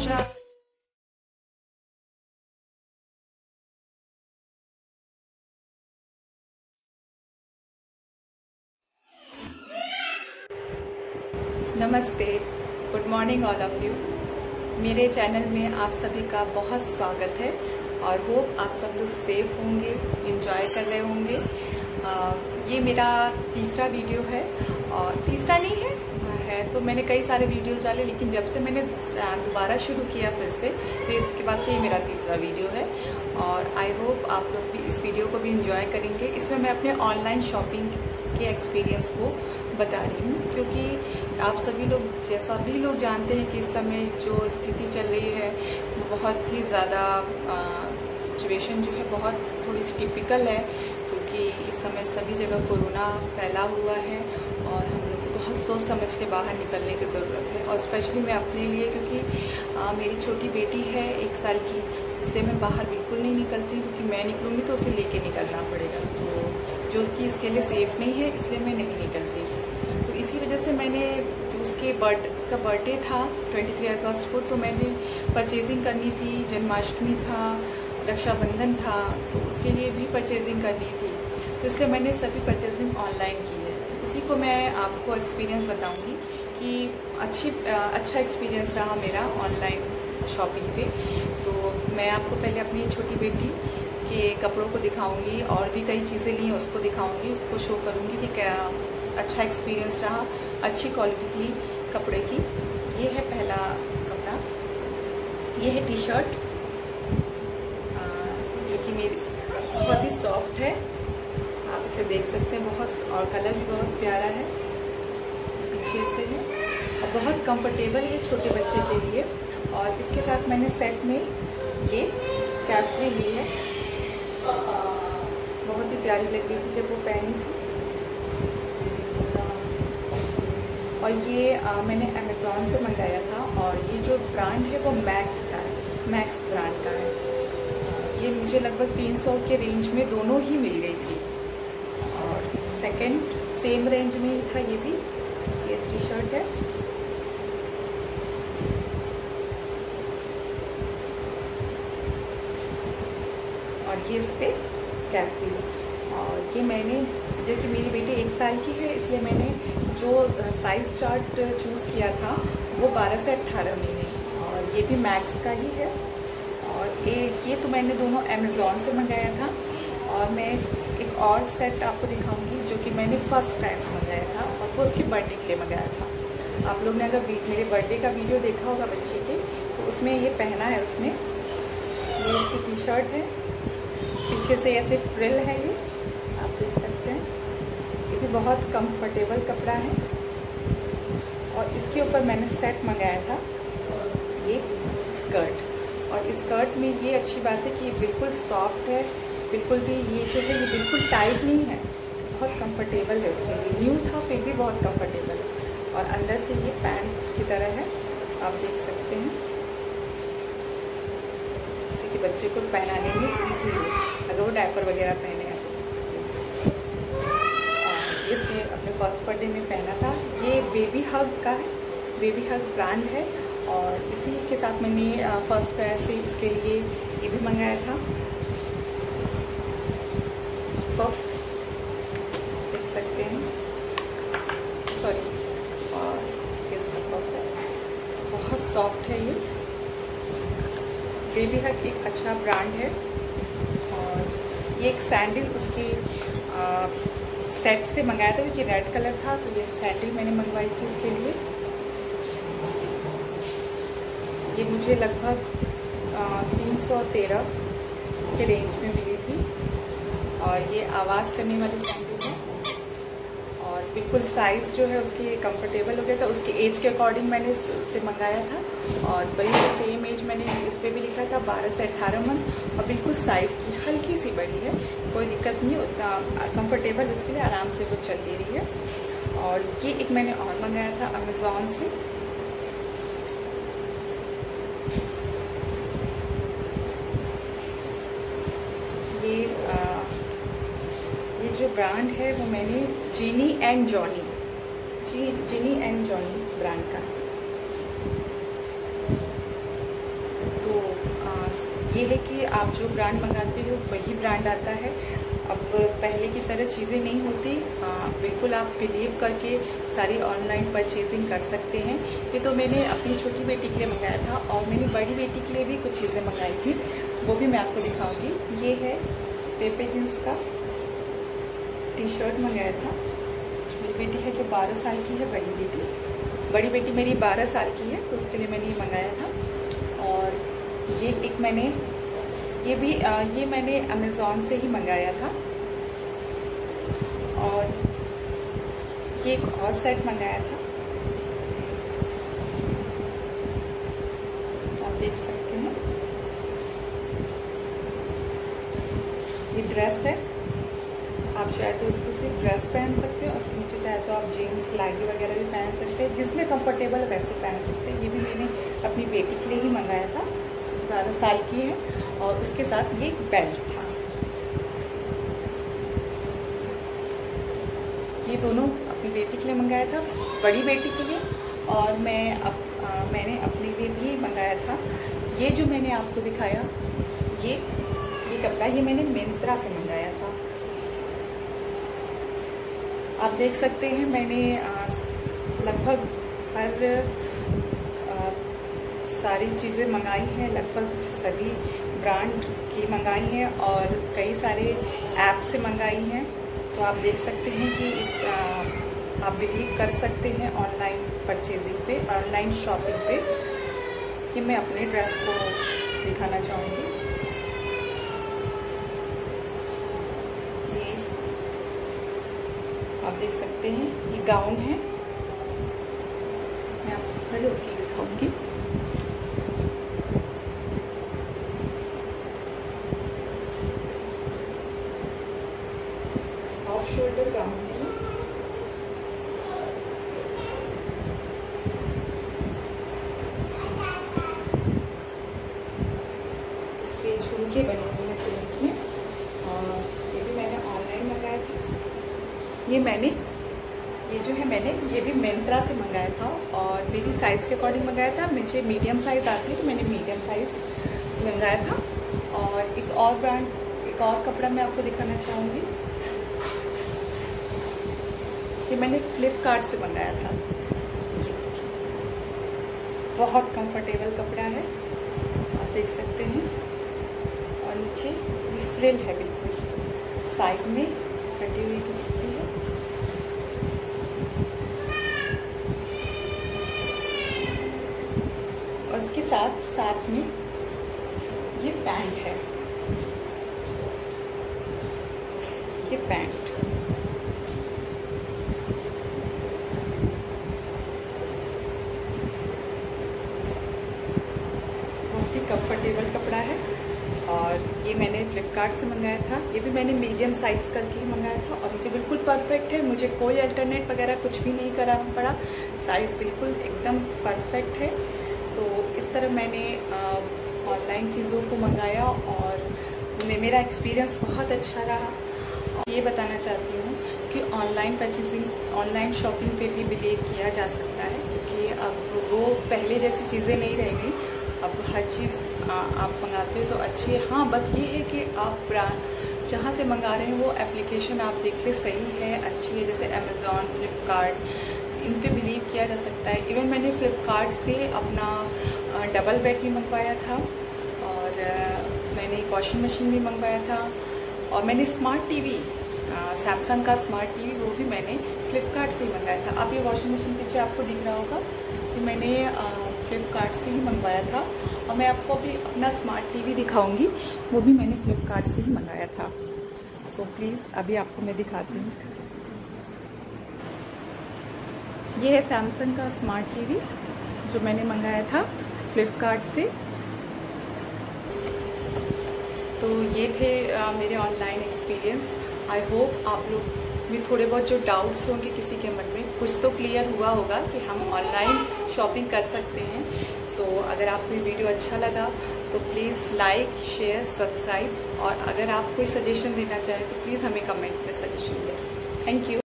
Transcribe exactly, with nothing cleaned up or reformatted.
Russia. नमस्ते, good morning all of you. मेरे channel में आप सभी का बहुत स्वागत है और होप आप सब लोग सेफ होंगे, एंजॉय कर रहे होंगे। आ, ये मेरा तीसरा वीडियो है और तीसरा नहीं है है तो मैंने कई सारे वीडियो डाले, लेकिन जब से मैंने दोबारा शुरू किया फिर से, तो इसके बाद से ये मेरा तीसरा वीडियो है और आई होप आप लोग भी इस वीडियो को भी एंजॉय करेंगे। इसमें मैं अपने ऑनलाइन शॉपिंग के एक्सपीरियंस को बता रही हूँ, क्योंकि आप सभी लोग जैसा भी लोग जानते हैं कि इस समय जो स्थिति चल रही है वो बहुत ही ज़्यादा सिचुएशन जो है बहुत थोड़ी सी टिपिकल है, क्योंकि इस समय सभी जगह कोरोना फैला हुआ है और हम लोग को बहुत सोच समझ के बाहर निकलने की ज़रूरत है। और स्पेशली मैं अपने लिए, क्योंकि आ, मेरी छोटी बेटी है एक साल की, इसलिए मैं बाहर बिल्कुल नहीं निकलती, क्योंकि मैं निकलूँगी तो उसे लेके निकलना पड़ेगा, तो जो कि उसके लिए सेफ़ नहीं है, इसलिए मैं नहीं निकलती। तो इसी वजह से मैंने जो उसके बर्थ उसका बर्थडे था तेईस अगस्त को, तो मैंने परचेजिंग करनी थी, जन्माष्टमी था, रक्षाबंधन था, तो उसके लिए भी परचेजिंग करनी थी, तो इसलिए मैंने सभी परचेजिंग ऑनलाइन की है। तो उसी को मैं आपको एक्सपीरियंस बताऊंगी कि अच्छी अच्छा एक्सपीरियंस रहा मेरा ऑनलाइन शॉपिंग पे। तो मैं आपको पहले अपनी छोटी बेटी के कपड़ों को दिखाऊंगी और भी कई चीज़ें ली हैं उसको दिखाऊंगी, उसको शो करूंगी कि क्या अच्छा एक्सपीरियंस रहा, अच्छी क्वालिटी थी कपड़े की। ये है पहला कपड़ा, ये है टी शर्ट जो कि मेरी बहुत ही सॉफ्ट है, आप इसे देख सकते हैं, बहुत, और कलर भी बहुत प्यारा है, पीछे से है और बहुत कंफर्टेबल है छोटे बच्चे के लिए। और इसके साथ मैंने सेट में ये कैप्री ली है, बहुत ही प्यारी लग रही थी जब वो पहनी थी। और ये आ, मैंने अमेज़ॉन से मंगाया था और ये जो ब्रांड है वो मैक्स का है, मैक्स ब्रांड का है। ये मुझे लगभग तीन सौ के रेंज में दोनों ही मिल गई थी और सेकंड सेम रेंज में ही था ये भी। ये टी शर्ट है और ये इस पर कैप भी है। और ये मैंने, जो कि मेरी बेटी एक साल की है, इसलिए मैंने जो साइज चार्ट चूज़ किया था वो बारह से अट्ठारह महीने, और ये भी मैक्स का ही है। और एक ये तो मैंने दोनों अमेज़ॉन से मंगाया था, और मैं एक और सेट आपको दिखाऊंगी जो कि मैंने फर्स्ट प्राइस मंगाया था और वो उसके बर्थडे के लिए मंगाया था। आप लोग ने अगर मेरे बर्थडे का वीडियो देखा होगा बच्चे के, तो उसमें ये पहना है उसने। ये उसकी टी शर्ट है, पीछे से ऐसे फ्रिल है, ये आप देख सकते हैं। ये भी बहुत कंफर्टेबल कपड़ा है और इसके ऊपर मैंने सेट मंगाया था ये स्कर्ट। और इस स्कर्ट में ये अच्छी बात है कि ये बिल्कुल सॉफ्ट है, बिल्कुल भी ये जो है ये बिल्कुल टाइट नहीं है, बहुत कंफर्टेबल है उसके लिए। न्यू था फिर भी बहुत कंफर्टेबल है। और अंदर से ये पैंट की तरह है, आप देख सकते हैं, इससे कि बच्चे को पहनाने में ईजी है अगर वो डायपर वगैरह पहने हैं तो। इसने अपने फर्स्ट बर्थडे में पहना था। ये बेबी हग का है, बेबी हग ब्रांड है, और इसी के साथ मैंने फर्स्ट प्राइस से उसके लिए ये भी मंगाया था, पफ, देख सकते हैं, सॉरी, और इसका पफ है, बहुत सॉफ्ट है ये। बेबी हग एक अच्छा ब्रांड है। और ये एक सैंडल उसकी आ, सेट से मंगाया था, क्योंकि रेड कलर था, तो ये सैंडल मैंने मंगवाई थी उसके लिए। ये मुझे लगभग तीन सौ तेरह के रेंज में मिली थी और ये आवाज़ करने वाली सैंडल है और बिल्कुल साइज़ जो है उसकी कंफर्टेबल हो गया था। उसके एज के अकॉर्डिंग मैंने उससे मंगाया था और वही सेम एज मैंने उस पर भी लिखा था बारह से अट्ठारह मंथ, और बिल्कुल साइज़ की हल्की सी बड़ी है, कोई दिक्कत नहीं है, उतना कंफर्टेबल उसके लिए आराम से वो चल ले रही है। और ये एक मैंने और मंगाया था अमेज़ॉन से, ये आ, ये जो ब्रांड है वो मैंने जीनी एंड जॉनी जी जीनी एंड जॉनी ब्रांड का। ये है कि आप जो ब्रांड मंगाते हो वही ब्रांड आता है। अब पहले की तरह चीज़ें नहीं होती, बिल्कुल आप बिलीव करके सारी ऑनलाइन परचेजिंग कर सकते हैं। ये तो मैंने अपनी छोटी बेटी के लिए मंगाया था और मैंने बड़ी बेटी के लिए भी कुछ चीज़ें मंगाई थी, वो भी मैं आपको दिखाऊंगी। ये है पेपे जींस का टी शर्ट मंगाया था। मेरी बेटी है जो बारह साल की है, बड़ी बेटी बड़ी बेटी मेरी बारह साल की है, तो उसके लिए मैंने ये मंगाया था। और ये एक मैंने ये भी आ, ये मैंने अमेज़ॉन से ही मंगाया था। और ये एक और सेट मंगाया था, आप देख सकते हैं। ये ड्रेस है, आप चाहे तो इसको सिर्फ ड्रेस पहन सकते हो और उसके नीचे चाहे तो आप जीन्स लागी वगैरह भी पहन सकते हैं, जिसमें कंफर्टेबल वैसे पहन सकते हैं। ये भी मैंने अपनी बेटी के लिए ही मंगाया था, बारह साल की है। और उसके साथ ये एक बेल्ट था। ये दोनों अपनी बेटी के लिए मंगाया था, बड़ी बेटी के लिए, और मैं अप, आ, मैंने अपने लिए भी मंगाया था। ये जो मैंने आपको दिखाया ये ये कपड़ा, ये मैंने मिंत्रा से मंगाया था। आप देख सकते हैं मैंने लगभग हर आ, सारी चीज़ें मंगाई हैं, लगभग सभी ब्रांड की मंगाई हैं और कई सारे ऐप से मंगाई हैं। तो आप देख सकते हैं कि इस आ, आप बिलीव कर सकते हैं ऑनलाइन परचेजिंग पे, ऑनलाइन शॉपिंग पे। ये मैं अपने ड्रेस को दिखाना चाहूँगी। ये आप देख सकते हैं, ये गाउन है, मैं आपको खड़े होकर दिखाऊंगी। ऑफ शोल्डर गाउन है। इस पे झुमके बने हुए हैं प्रिंट में, और ये भी मैंने ऑनलाइन मंगाया था। ये मैंने ये जो है मैंने ये भी मिंत्रा से मंगाया था और मेरी साइज़ के अकॉर्डिंग मंगाया था। मुझे मीडियम साइज़ आती है तो मैंने मीडियम साइज़ मंगाया था। और एक और ब्रांड, एक और कपड़ा मैं आपको दिखाना चाहूँगी। ये मैंने फ्लिपकार्ट से मंगाया था। बहुत कंफर्टेबल कपड़ा है, आप देख सकते हैं। और नीचे ये फ्रिल है, बिल्कुल साइड में कटी हुई दिखती है। और उसके साथ साथ में ये पैंट है, ये पैंट बहुत ही कंफर्टेबल कपड़ा है। और ये मैंने फ्लिपकार्ट से मंगाया था। ये भी मैंने मीडियम साइज़ करके ही मंगाया था और मुझे बिल्कुल परफेक्ट है। मुझे कोई अल्टरनेट वगैरह कुछ भी नहीं कराना पड़ा, साइज़ बिल्कुल एकदम परफेक्ट है। तो इस तरह मैंने ऑनलाइन चीज़ों को मंगाया और मेरा एक्सपीरियंस बहुत अच्छा रहा। ये बताना चाहती हूँ कि ऑनलाइन परचेजिंग, ऑनलाइन शॉपिंग पे भी बिलीव किया जा सकता है, क्योंकि अब वो पहले जैसी चीज़ें नहीं रह गई। अब हर चीज़ आप मंगाते हो तो अच्छी है। हाँ, बस ये है कि आप ब्रांड जहाँ से मंगा रहे हैं वो एप्लीकेशन आप देख ले सही है, अच्छी है। जैसे अमेज़ॉन, फ्लिपकार्ट, इन पे बिलीव किया जा सकता है। इवन मैंने फ्लिपकार्ट से अपना डबल बेड भी मंगवाया था और मैंने वॉशिंग मशीन भी मंगवाया था और मैंने स्मार्ट टीवी, सैमसंग का स्मार्ट टीवी, वो भी मैंने फ्लिपकार्ट से ही मंगाया था। अब ये वॉशिंग मशीन पीछे आपको दिख रहा होगा कि मैंने फ्लिपकार्ट से ही मंगवाया था। और मैं आपको अभी अपना स्मार्ट टीवी दिखाऊंगी, वो भी मैंने फ्लिपकार्ट से ही मंगाया था। सो प्लीज़ अभी आपको मैं दिखाती हूँ। ये है सैमसंग का स्मार्ट टीवी जो मैंने मंगाया था फ्लिपकार्ट से। तो ये थे आ, मेरे ऑनलाइन एक्सपीरियंस। आई होप आप लोग में थोड़े बहुत जो डाउट्स होंगे किसी के मन में, कुछ तो क्लियर हुआ होगा कि हम ऑनलाइन शॉपिंग कर सकते हैं। सो so, अगर आपको ये वीडियो अच्छा लगा तो प्लीज़ लाइक, शेयर, सब्सक्राइब, और अगर आप कोई सजेशन देना चाहें तो प्लीज़ हमें कमेंट में सजेशन दें। Thank you.